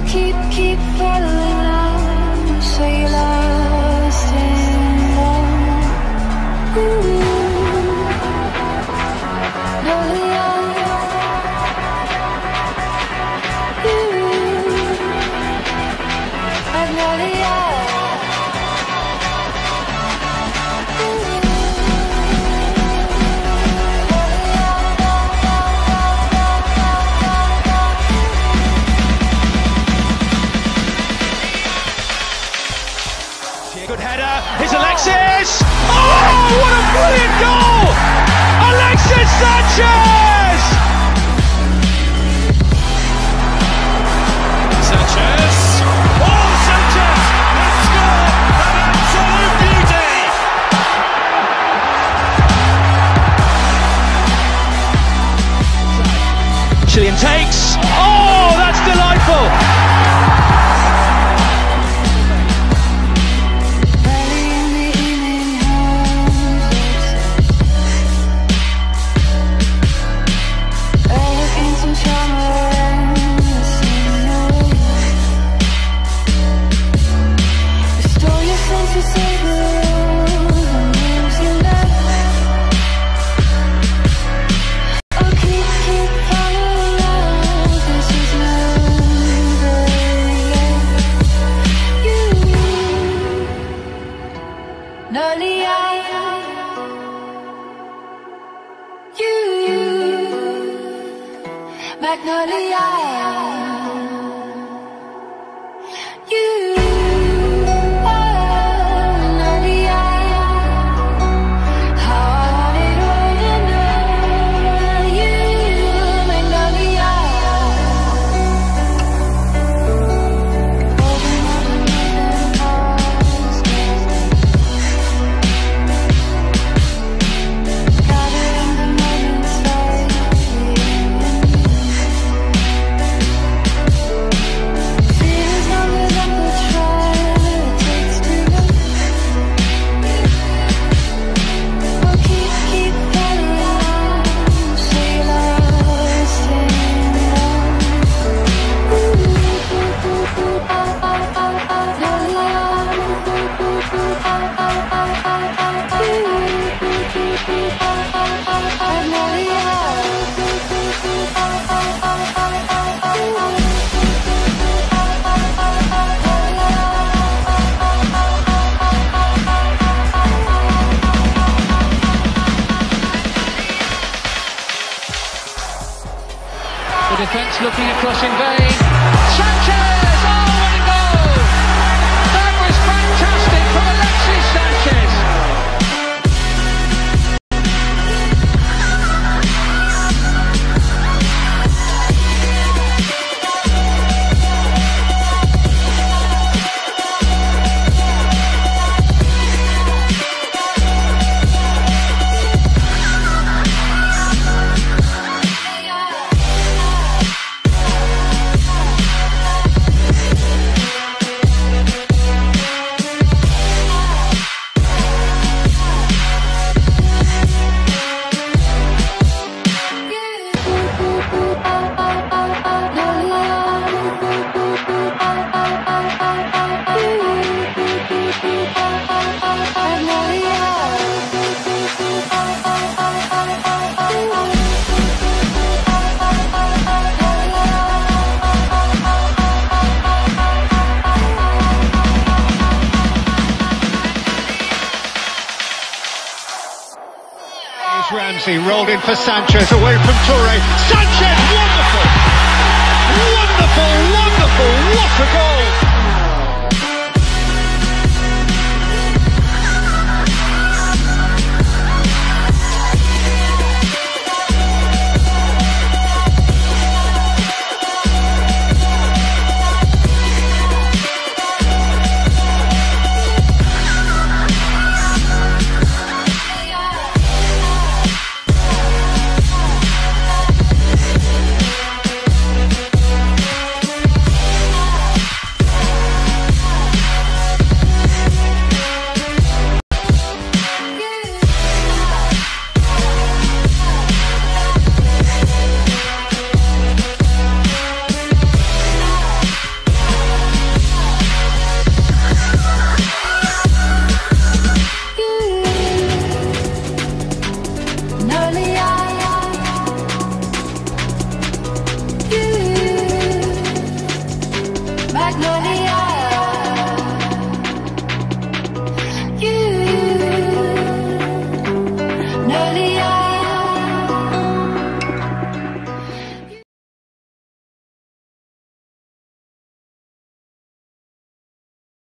keep following on, so you're lost in love. Ooh, no, good header, here's Alexis! Oh, what a brilliant goal! Alexis Sanchez! Sanchez! Oh, Sanchez has scored an absolute beauty! Chilean takes, oh, that's delightful! Magnolia, you Magnolia, how I want it all to know you, Magnolia. Gathering the moments The defence looking across in vain. Sanchez! Oh, what a goal! That was fantastic from Alexis Sanchez. Ramsey rolled in for Sanchez, away from Toure. Sanchez,